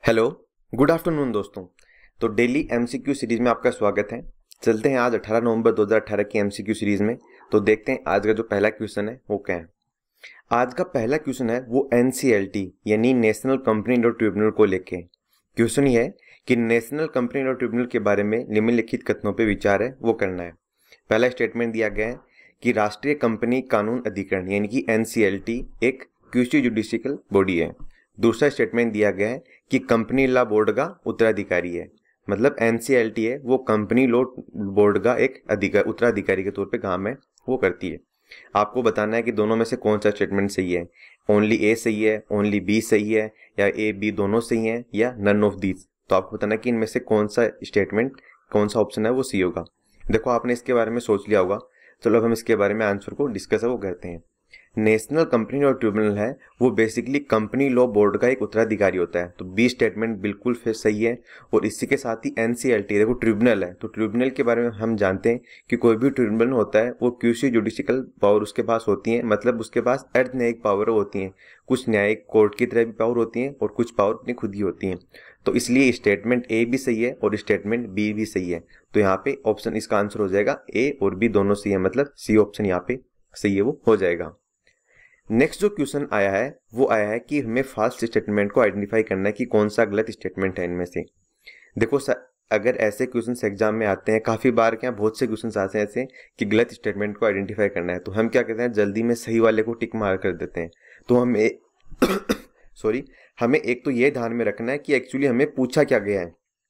Hello, good afternoon दोस्तों। तो daily MCQ series में आपका स्वागत है। चलते हैं आज 18 नवंबर 2018 की एमसीक्यू सीरीज में। तो देखते हैं आज का जो पहला क्वेश्चन है वो क्या है। आज का पहला क्वेश्चन है वो एनसीएलटी यानी नेशनल कंपनी लॉ ट्रिब्यूनल को लेके। क्वेश्चन ये है कि नेशनल कंपनी लॉ ट्रिब्यूनल के बारे में निम्नलिखित कथनों पर विचार है वो करना है। पहला स्टेटमेंट दिया गया है कि राष्ट्रीय कंपनी कानून अधिकरण यानी कि एनसीएलटी एक क्यूसी जुडिशियल बॉडी है। दूसरा स्टेटमेंट दिया गया है कि कंपनी लॉ बोर्ड का उत्तराधिकारी है। मतलब एनसीएलटी है वो कंपनी लॉ बोर्ड का एक उत्तराधिकारी के तौर पे काम है वो करती है। आपको बताना है कि दोनों में से कौन सा स्टेटमेंट सही है। ओनली ए सही है, ओनली बी सही है, या ए बी दोनों सही है, या नन ऑफ दीज। तो आपको बताना है कि इनमें से कौन सा स्टेटमेंट, कौन सा ऑप्शन है वो सही होगा। देखो आपने इसके बारे में सोच लिया होगा। चलो अब हम इसके बारे में आंसर को डिस्कस है वो करते हैं। नेशनल कंपनी लॉ ट्रिब्यूनल है वो बेसिकली कंपनी लॉ बोर्ड का एक उत्तराधिकारी होता है। तो बी स्टेटमेंट बिल्कुल फिर सही है। और इसी के साथ ही एनसीएलटी देखो ट्रिब्यूनल है, तो ट्रिब्यूनल के बारे में हम जानते हैं कि कोई भी ट्रिब्यूनल होता है वो क्यूसी जुडिशियल पावर उसके पास होती है। मतलब उसके पास अर्ध न्यायिक पावर होती हैं। कुछ न्यायिक कोर्ट की तरह भी पावर होती हैं और कुछ पावर अपनी खुद ही होती हैं। तो इसलिए स्टेटमेंट ए भी सही है और स्टेटमेंट बी भी सही है। तो यहाँ पे ऑप्शन इसका आंसर हो जाएगा ए और बी दोनों सही है। मतलब सी ऑप्शन यहाँ पे सही है वो हो जाएगा। नेक्स्ट जो क्वेश्चन आया है वो आया है कि हमें फाल्स स्टेटमेंट को आइडेंटिफाई करना है कि कौन सा गलत स्टेटमेंट है इनमें से। देखो अगर ऐसे क्वेश्चंस एग्जाम में आते हैं, काफी बार क्या बहुत से क्वेश्चंस आते हैं ऐसे कि गलत स्टेटमेंट को आइडेंटिफाई करना है, तो हम क्या कहते हैं जल्दी में सही वाले को टिक मार कर देते हैं। तो हमें सॉरी हमें एक तो ये ध्यान में रखना है कि एक्चुअली हमें पूछा क्या गया है।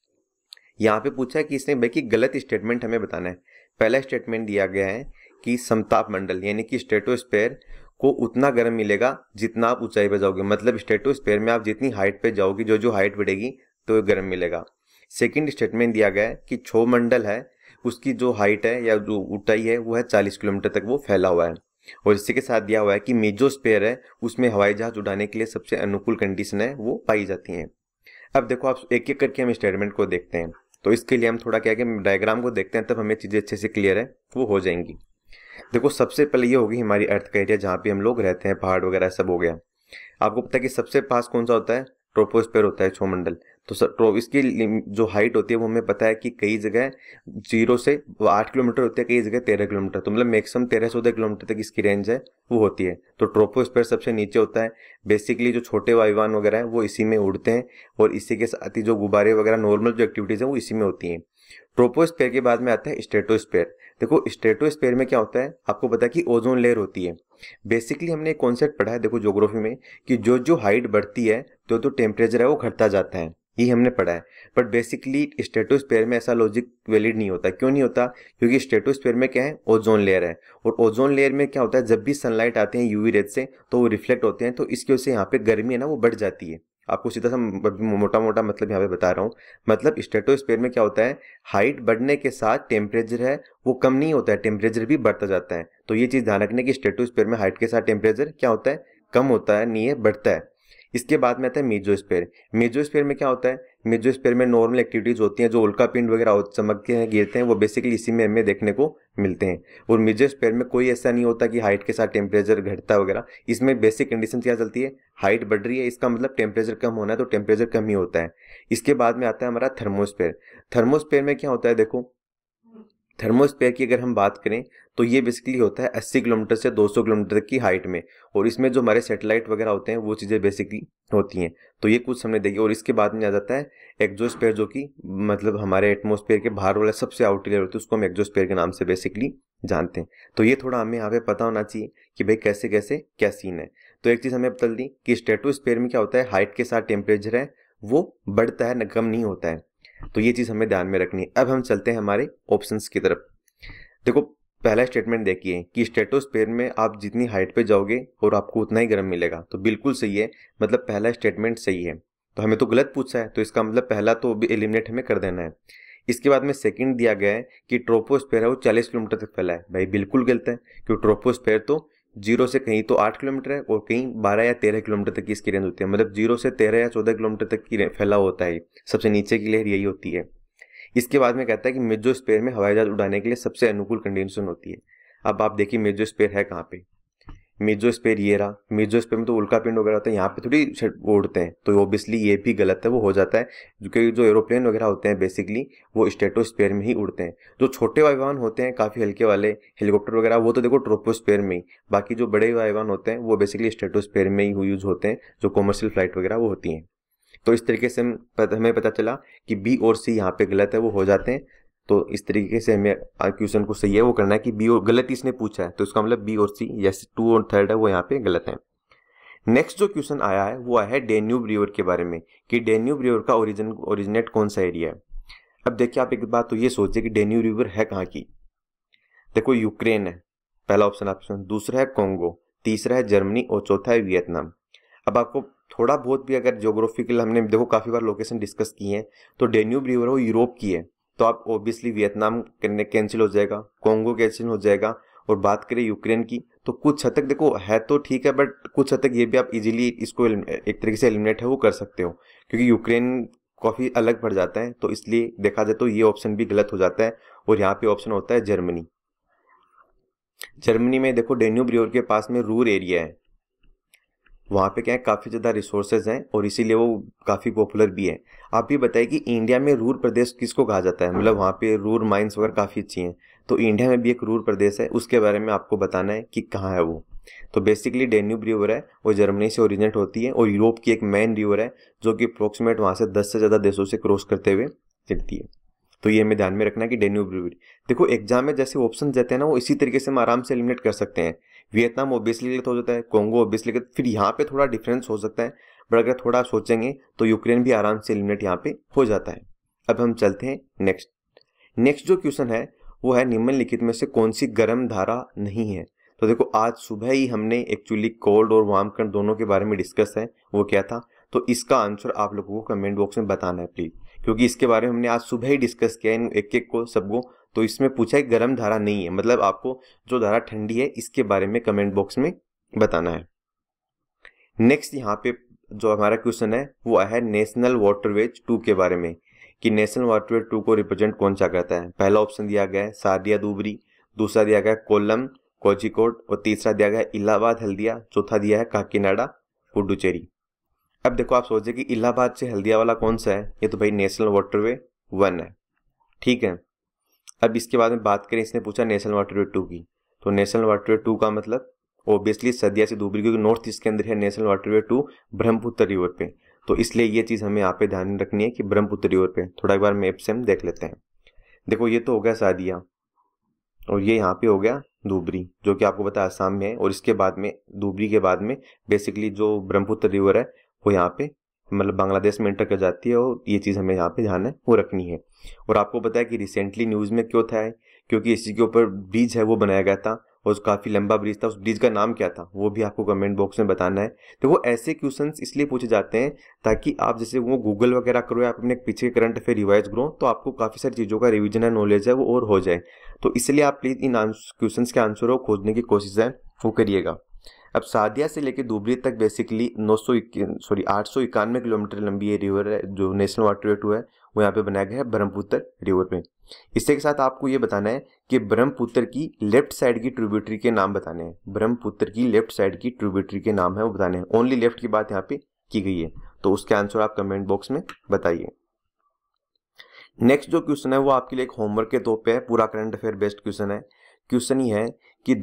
यहाँ पे पूछा है कि इसने भाई कि गलत स्टेटमेंट हमें बताना है। पहला स्टेटमेंट दिया गया है कि समताप मंडल यानी कि स्ट्रेटोस्फेयर को उतना गर्म मिलेगा जितना आप ऊंचाई पे जाओगे। मतलब स्ट्रेटोस्फेयर में आप जितनी हाइट पे जाओगे, जो हाइट बढ़ेगी तो गर्म मिलेगा। सेकंड स्टेटमेंट दिया गया है कि क्षोभ मंडल है उसकी जो हाइट है या जो ऊंचाई है वो है 40 किलोमीटर तक वो फैला हुआ है। और इसी के साथ दिया हुआ है कि मेजोस्फेयर है उसमें हवाई जहाज उड़ाने के लिए सबसे अनुकूल कंडीशन है वो पाई जाती हैं। अब देखो आप एक एक करके हम स्टेटमेंट को देखते हैं। तो इसके लिए हम थोड़ा क्या कि डायग्राम को देखते हैं, तब हमें चीजें अच्छे से क्लियर है वो हो जाएंगी। देखो सबसे पहले ये होगी हमारी अर्थ का एरिया जहाँ पे हम लोग रहते हैं, पहाड़ वगैरह सब हो गया। आपको पता है कि सबसे पास कौन सा होता है, ट्रोपोस्फेयर होता है, क्षोमंडल। तो इसकी जो हाइट होती है वो हमें पता है कि कई जगह 0 से 8 किलोमीटर होती है, कई जगह 13 किलोमीटर। तो मतलब मैक्सिमम 13-14 किलोमीटर तक इसकी रेंज है वो होती है। तो ट्रोपोस्फेयर सबसे नीचे होता है। बेसिकली जो छोटे वायुयान वगैरह हैं वो इसी में उड़ते हैं, और इसी के साथ ही जो गुब्बारे वगैरह नॉर्मल जो एक्टिविटीज है वो इसी में होती हैं। ट्रोपोस्फेयर के बाद में आता है स्ट्रेटोस्फेयर। देखो स्ट्रेटोस्फेयर में क्या होता है, आपको पता है कि ओजोन लेयर होती है। बेसिकली हमने एक कॉन्सेप्ट पढ़ा है देखो ज्योग्राफी में कि जो जो हाइट बढ़ती है तो टेम्परेचर है वो घटता जाता है, ये हमने पढ़ा है। बट बेसिकली स्ट्रेटोस्फेयर में ऐसा लॉजिक वैलिड नहीं होता। क्यों नहीं होता? क्योंकि स्ट्रेटोस्फेयर में क्या है, ओजोन लेयर है। और ओजोन लेयर में क्या होता है, जब भी सनलाइट आते हैं यूवी रेज से तो वो रिफ्लेक्ट होते हैं, तो इसकी वजह से यहाँ पे गर्मी है ना वो बढ़ जाती है। आपको सीधा सा मोटा मोटा मतलब यहाँ पे बता रहा हूँ। मतलब स्ट्रेटोस्फेयर में क्या होता है, हाइट बढ़ने के साथ टेम्परेचर है वो कम नहीं होता है, टेम्परेचर भी बढ़ता जाता है। तो ये चीज ध्यान रखने की स्ट्रेटोस्फेयर में हाइट के साथ टेम्परेचर क्या होता है, कम होता है, नहीं है बढ़ता है। इसके बाद में आता है मेजोस्फेयर। मेजोस्फेयर में क्या होता है, मेजोस्फेयर में नॉर्मल एक्टिविटीज होती हैं, जो उल्का पिंड वगैरह चमकते हैं गिरते हैं वो बेसिकली इसी में हमें देखने को मिलते हैं। और मेजोस्फेयर में कोई ऐसा नहीं होता कि हाइट के साथ टेम्परेचर घटता वगैरह। इसमें बेसिक कंडीशन क्या चलती है, हाइट बढ़ रही है इसका मतलब टेम्परेचर कम होना है, तो टेम्परेचर कम ही होता है। इसके बाद में आता है हमारा थर्मोस्फेयर। थर्मोस्फेयर में क्या होता है, देखो थर्मोस्फेयर की अगर हम बात करें तो ये बेसिकली होता है 80 किलोमीटर से 200 किलोमीटर तक की हाइट में। और इसमें जो हमारे सैटेलाइट वगैरह होते हैं वो चीज़ें बेसिकली होती हैं। तो ये कुछ हमने देखी। और इसके बाद में आ जाता है एक्जोस्फेयर, जो कि मतलब हमारे एटमॉस्फेयर के बाहर वाला सबसे आउटर लेयर होती है, उसको हम एक्जोस्फेयर के नाम से बेसिकली जानते हैं। तो ये थोड़ा हमें यहाँ पे पता होना चाहिए कि भाई कैसे कैसे क्या सीन है। तो एक चीज़ हमें बता दी कि स्ट्रेटोस्फेयर में क्या होता है, हाइट के साथ टेम्परेचर है वो बढ़ता है, कम नहीं होता है। तो ये चीज़ हमें ध्यान में रखनी है। अब हम चलते हैं हमारे ऑप्शंस की तरफ। देखो पहला स्टेटमेंट देखिए कि स्ट्रेटोस्फेयर में आप जितनी हाइट पे जाओगे और आपको उतना ही गर्म मिलेगा, तो बिल्कुल सही है। मतलब पहला स्टेटमेंट सही है। तो हमें तो गलत पूछा है, तो इसका मतलब पहला तो भी एलिमिनेट हमें कर देना है। इसके बाद में सेकंड दिया गया है कि ट्रोपोस्फेयर है वो 40 किलोमीटर तक फैला है। भाई बिल्कुल गलत है, क्योंकि ट्रोपोस्फेयर तो 0 से कहीं तो 8 किलोमीटर है और कहीं 12 या 13 किलोमीटर तक की इसकी रेंज होती है। मतलब 0 से 13 या 14 किलोमीटर तक की फैला होता है। सबसे नीचे की लेयर यही होती है। इसके बाद में कहता है कि मेजोस्फेयर में हवाई जहाज उड़ाने के लिए सबसे अनुकूल कंडीशन होती है। अब आप देखिए मेजोस्फेयर है कहाँ पे। मीजोस्फीयर ये रहा, मीजोस्फीयर में तो उल्का पिंड वगैरह होता है, यहाँ पे थोड़ी वो उड़ते हैं, तो ऑब्वियसली ये भी गलत है, वो हो जाता है क्योंकि जो एरोप्लेन वगैरह होते हैं बेसिकली वो स्ट्रेटोस्फीयर में ही उड़ते हैं। जो छोटे वायुयान होते हैं काफ़ी हल्के वाले हेलीकॉप्टर वगैरह, वो तो देखो ट्रोपोस्फीयर में ही, बाकी जो बड़े वायुयान होते हैं वो बेसिकली स्ट्रेटोस्फीयर में ही यूज होते हैं, जो कॉमर्शियल फ्लाइट वगैरह वो होती हैं। तो इस तरीके से हमें पता चला कि बी और सी यहाँ पे गलत है, वो हो जाते हैं। तो इस तरीके से हमें क्वेश्चन को सही है वो करना है कि बी और गलत इसने पूछा है, तो इसका मतलब बी और सी, यस 2 और 3 है वो यहाँ पे गलत है। नेक्स्ट जो क्वेश्चन आया है वो आया है डेन्यूब रिवर के बारे में, कि डेन्यूब रिवर का ओरिजिनेट कौन सा एरिया है। अब देखिए आप एक बात तो ये सोचिए कि डेन्यूब रिवर है कहाँ की। देखो यूक्रेन है पहला ऑप्शन, दूसरा है कॉन्गो, तीसरा है जर्मनी और चौथा है वियतनाम। अब आपको थोड़ा बहुत भी अगर ज्योग्राफिकल, हमने देखो काफी बार लोकेशन डिस्कस की है, तो डेन्यूब रिवर वो यूरोप की है, तो आप ऑब्वियसली वियतनाम कैंसिल हो जाएगा, कॉन्गो कैंसिल हो जाएगा। और बात करें यूक्रेन की तो कुछ हद तक देखो है तो ठीक है, बट कुछ हद तक ये भी आप इजीली इसको एक तरीके से एलिमिनेट है वो कर सकते हो, क्योंकि यूक्रेन काफी अलग पड़ जाता है, तो इसलिए देखा जाए तो ये ऑप्शन भी गलत हो जाता है। और यहाँ पे ऑप्शन होता है जर्मनी। जर्मनी में देखो डेन्यूब रिवर के पास में रूर एरिया है, वहाँ पे क्या है काफ़ी ज़्यादा रिसोर्सेज हैं और इसीलिए वो काफ़ी पॉपुलर भी है। आप ये बताइए कि इंडिया में रूर प्रदेश किसको कहा जाता है, मतलब वहाँ पे रूर माइंस वगैरह काफ़ी अच्छी हैं, तो इंडिया में भी एक रूर प्रदेश है, उसके बारे में आपको बताना है कि कहाँ है वो। तो बेसिकली डेन्यूब रिवर है वो जर्मनी से ओरिजिनेट होती है और यूरोप की एक मेन रिवर है जो कि अप्रोक्सीमेट वहाँ से 10 से ज़्यादा देशों से क्रॉस करते हुए चलती है। तो ये हमें ध्यान में रखना है कि डेन्यूब रिवर। देखो एग्जाम में जैसे ऑप्शन देते हैं ना वो इसी तरीके से हम आराम से एलिमिनेट कर सकते हैं। वियतनाम ओब्वियसली गलत हो जाता है, कॉन्गो ओब्वियसली गलत, फिर यहाँ पे थोड़ा डिफरेंस हो सकता है, बट अगर थोड़ा सोचेंगे तो यूक्रेन भी आराम से एलिमिनेट यहाँ पे हो जाता है। अब हम चलते हैं नेक्स्ट जो क्वेश्चन है वो है निम्नलिखित में से कौन सी गर्म धारा नहीं है। तो देखो आज सुबह ही हमने एक्चुअली कोल्ड और वार्म करंट दोनों के बारे में डिस्कस है, वो क्या था, तो इसका आंसर आप लोगों को कमेंट बॉक्स में बताना है प्लीज, क्योंकि इसके बारे में हमने आज सुबह ही डिस्कस किया इन एक एक को सबको। तो इसमें पूछा है गर्म धारा नहीं है, मतलब आपको जो धारा ठंडी है इसके बारे में कमेंट बॉक्स में बताना है। नेक्स्ट यहाँ पे जो हमारा क्वेश्चन है वो है नेशनल वाटरवेज 2 के बारे में, कि नेशनल वाटरवेज 2 को रिप्रेजेंट कौन सा करता है। पहला ऑप्शन दिया गया है सादिया दुबरी, दूसरा दिया गया है कोल्लम कोझिकोड और तीसरा दिया गया है इलाहाबाद हल्दिया, चौथा दिया है काकीनाडा पुडुचेरी। अब देखो आप सोचिए कि इलाहाबाद से हल्दिया वाला कौन सा है, ये तो भाई नेशनल वाटरवे 1 है, ठीक है। अब इसके बाद में बात करें, इसने पूछा नेशनल वाटरवे 2 की, तो नेशनल वाटरवे 2 का मतलब ऑब्वियसली सदिया से दुबरी, क्योंकि नॉर्थ ईस्ट के अंदर है नेशनल वाटरवे 2 ब्रह्मपुत्र रिवर पे, तो इसलिए ये चीज़ हमें यहाँ पे ध्यान में रखनी है कि ब्रह्मपुत्र रिवर पे। थोड़ा एक बार मैप से हम देख लेते हैं। देखो ये तो हो गया सादिया और ये यहाँ पे हो गया धुबरी, जो कि आपको पता है आसाम में है, और इसके बाद में धुबरी के बाद में बेसिकली जो ब्रह्मपुत्र रिवर है वो यहाँ पे मतलब बांग्लादेश में एंटर कर जाती है, और ये चीज़ हमें यहाँ पे ध्यान है वो रखनी है। और आपको पता है कि रिसेंटली न्यूज़ में क्यों था है, क्योंकि इसी के ऊपर ब्रिज है वो बनाया गया था और काफ़ी लंबा ब्रिज था, उस ब्रिज का नाम क्या था वो भी आपको कमेंट बॉक्स में बताना है। तो वो ऐसे क्वेश्चंस इसलिए पूछे जाते हैं ताकि आप जैसे वो गूगल वगैरह करो या आप अपने पीछे करंट अफेयर रिवाइज करो, तो आपको काफ़ी सारी चीज़ों का रिविजन है, नॉलेज है वो और हो जाए। तो इसलिए आप प्लीज़ इन क्वेश्चंस के आंसर को खोजने की कोशिश है वो करिएगा। अब सादिया से लेकर धुबरी तक बेसिकली 891 किलोमीटर लंबी ये रिवर है जो नेशनल वाटरवे 2 है, वो यहाँ पे बनाया गया है ब्रह्मपुत्र रिवर पे। इसके साथ आपको ये बताना है कि ब्रह्मपुत्र की लेफ्ट साइड की ट्रिब्यूटरी के नाम बताने हैं, ब्रह्मपुत्र की लेफ्ट साइड की ट्रिब्यूटरी के नाम है वो बताने हैं, ओनली लेफ्ट की बात यहाँ पे की गई है, तो उसके आंसर आप कमेंट बॉक्स में बताइए। नेक्स्ट जो क्वेश्चन है वो आपके लिए एक होमवर्क के तौर पे है, पूरा करंट अफेयर बेस्ड क्वेश्चन है। क्वेश्चन ये है कि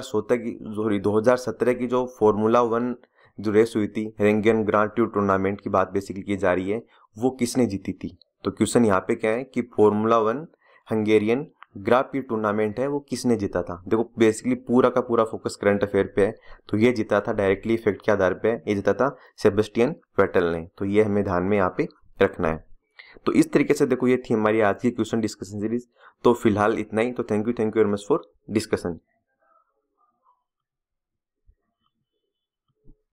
2017 की जो फॉर्मूला 1 जो रेस हुई थी रेंगियन ग्रांड टू टूर्नामेंट की बात बेसिकली की जा रही है, वो किसने जीती थी। तो क्वेश्चन यहाँ पे क्या है कि formula 1 Hungarian grand prix tournament है वो किसने जीता था। देखो बेसिकली पूरा का पूरा फोकस करंट अफेयर पे है, तो ये जीता था डायरेक्टली इफेक्ट के आधार पे, ये जीता था सेबेस्टियन वेटल ने, तो ये हमें ध्यान में यहाँ पे रखना है। तो इस तरीके से देखो ये थी हमारी आज की क्वेश्चन डिस्कशन सीरीज। तो फिलहाल इतना ही, तो thank you very much for discussion.